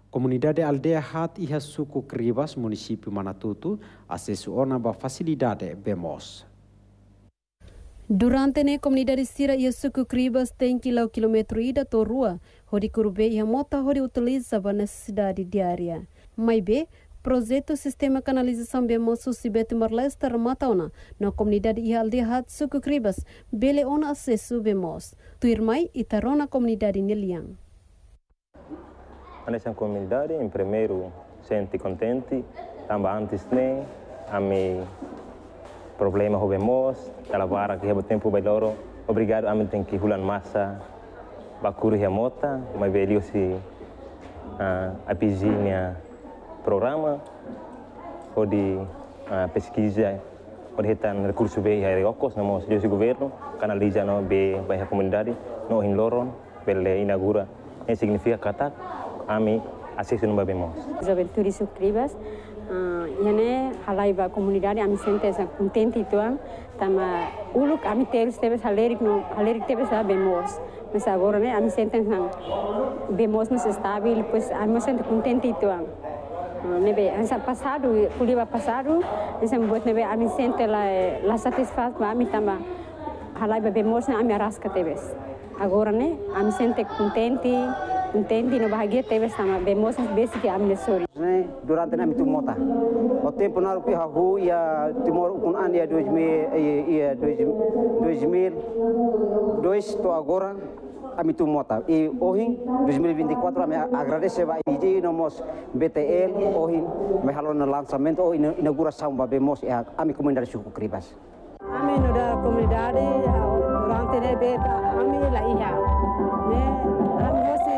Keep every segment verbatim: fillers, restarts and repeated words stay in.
Komunidade Aldeia Haat e Suku Kribas, Munisípiu Manatuto, Asesu ona ba Fasilidade Moos. Durante a comunidade Sira e Suku Kribas tem quilô quilômetro ida to rua, onde curbe e a mota onde utiliza a necessidade diária. Mas bem, projeto sistema canalização Moos susibete marlesta rematauna na comunidade e Aldeia Haat Suku Kribas, bele ona acesso Moos. Tuirmai e tarona comunidade neliang. Nessa comunidade, em primeiro, sente contente, também antes nem, a mim problema com Moos, ela vara que o tempo vai loro, obrigado a mim tem que hulan massa, bakuru a mota, mas veio se a pizinha programa, ou de pesquisa, ou de retan recurso bem a recursos, nós o governo canaliza no bem a comunidade, no em loro, bele inaugura, isso significa kata Ami Asesu no Moos. Aventura Suku Kribas, yane halai ba komunidade ami sente sa contente tuang, tama uluk ami terus tebes halerik no halerik tebes sa Moos. Mas agora né ami sente sang Moos nos estável, pois ami sente contente tuang. Nebe ansa passado, kuliba passado, ansa buat nebe ami sente la la satisfaz ba ami tama halai ba Moos na ami arasca tebes. Agora né ami sente contente. Entende, no bahagia teve sama Moos basic amnesori. Durante nami tu mota. O tempo na rupi hahu ia timor ukun an ia dois mil ia dois mil dois to agora ami tu mota. E ohin dois mil e vinte e quatro ami agradece ba iji nomos B T L ohin me halo no lançamento o inauguração ba Moos e ami komunidade Suku Kribas. Ami no da komunidade durante ne beta ami la iha. Ne ami hosi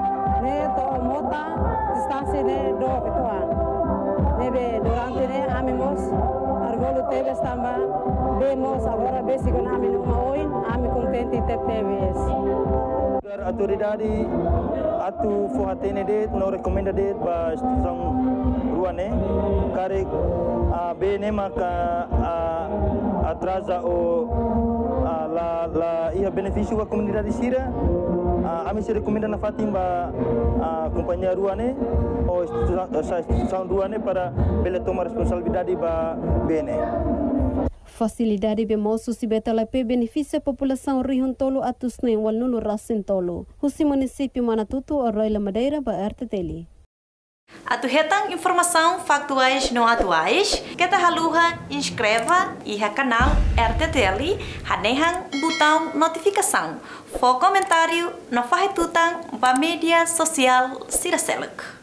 distância ne do ketua nebe durante ne amimos argolo teve estamba Moos agora basic com ami no maoin ami contente tebes autoridade atu fohatene de no recomenda de ba instituição ruane kare a bene maka atrasa o la la ia benefício a comunidade Sira a mim se recomenda na Fatimba a companhia ruane ou instituição ruane para bele tomar responsabilidade ba bene. Fasilidade Moos susibeta la pe benefício a população rihun tolo atus nem wal nulu rasin tolo. Husi Munisípiu Manatuto Arroila Madeira ba R T T L. Atu hetang informação factuais não atuais, que ta haluha inscreva e ha canal R T T L, hanehang botão notificação, for comentário no fahetutang ba mídia social Siraseluk.